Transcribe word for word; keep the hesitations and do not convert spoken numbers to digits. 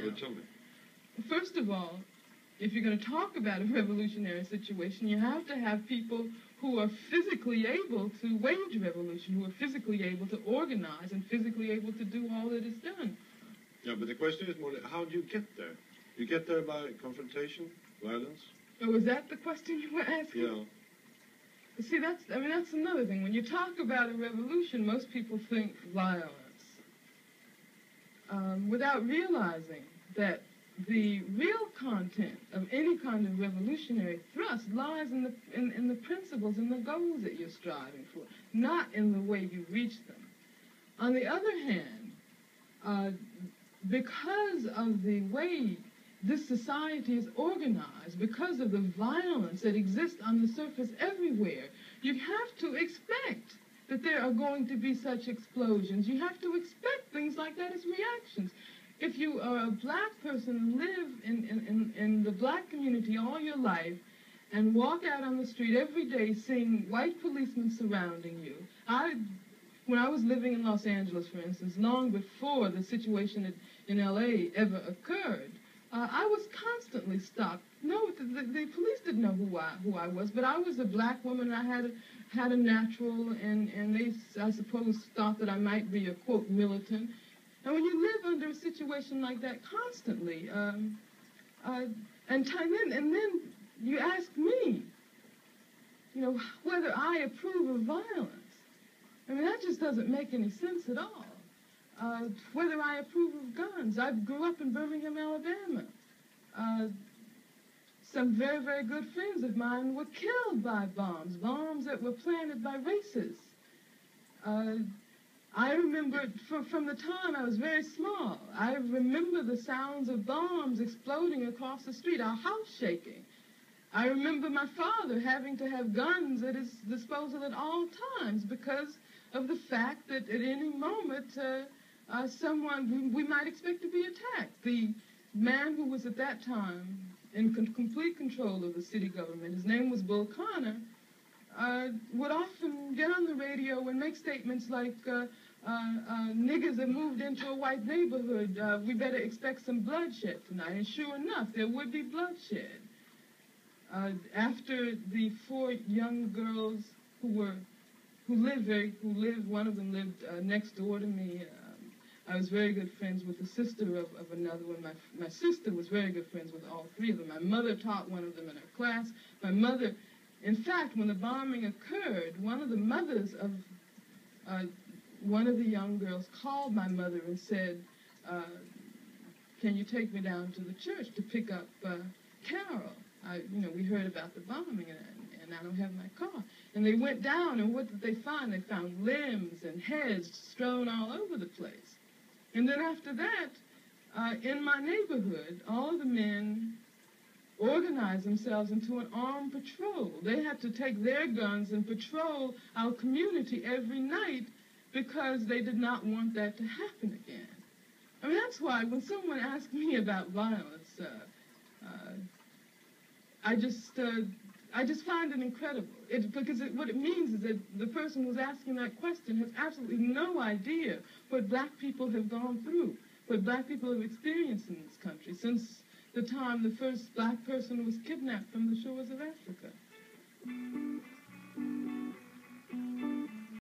but tell me. First of all, if you're going to talk about a revolutionary situation, you have to have people who are physically able to wage revolution, who are physically able to organize and physically able to do all that is done. Yeah, but the question is more, how do you get there? You get there by confrontation, violence? Oh, was that the question you were asking? Yeah. See, that's, I mean, that's another thing. When you talk about a revolution, most people think violence, um, without realizing that the real content of any kind of revolutionary thrust lies in the in, in the principles and the goals that you're striving for, not in the way you reach them. On the other hand, uh, because of the way this society is organized, because of the violence that exists on the surface everywhere, you have to expect that there are going to be such explosions. You have to expect things like that as reactions. If you are a black person and live in, in, in, in the black community all your life and walk out on the street every day seeing white policemen surrounding you, I, when I was living in Los Angeles, for instance, long before the situation in L A ever occurred, uh, I was constantly stopped. No, the, the, the police didn't know who I, who I was, but I was a black woman and I had a, had a natural, and, and they, I suppose, thought that I might be a, quote, militant. And when you live under a situation like that constantly, um, uh, and, then, and then you ask me, you know, whether I approve of violence. I mean, that just doesn't make any sense at all. Uh, whether I approve of guns. I grew up in Birmingham, Alabama. Uh, some very, very good friends of mine were killed by bombs, bombs that were planted by racists. Uh, I remember from, from the time I was very small, I remember the sounds of bombs exploding across the street, our house shaking. I remember my father having to have guns at his disposal at all times because of the fact that at any moment uh, uh, someone, we, we might expect to be attacked. The man who was at that time in con complete control of the city government, his name was Bull Connor, Uh, would often get on the radio and make statements like, uh, uh, uh, niggers have moved into a white neighborhood, uh, we better expect some bloodshed tonight. And sure enough, there would be bloodshed. Uh, after the four young girls who were, who lived very, who lived, one of them lived uh, next door to me. Um, I was very good friends with the sister of, of another one. My, my sister was very good friends with all three of them. My mother taught one of them in her class. My mother... In fact, when the bombing occurred, one of the mothers of uh, one of the young girls called my mother and said, uh, can you take me down to the church to pick up uh, Carol? I, you know, we heard about the bombing and, and I don't have my car. And they went down, and what did they find? They found limbs and heads strewn all over the place. And then after that, uh, in my neighborhood, all of the men organized themselves into an armed patrol. They had to take their guns and patrol our community every night because they did not want that to happen again. I mean, that's why when someone asks me about violence, uh, uh, I just uh, I just find it incredible. It, because it, what it means is that the person who's asking that question has absolutely no idea what black people have gone through, what black people have experienced in this country since the time the first black person was kidnapped from the shores of Africa.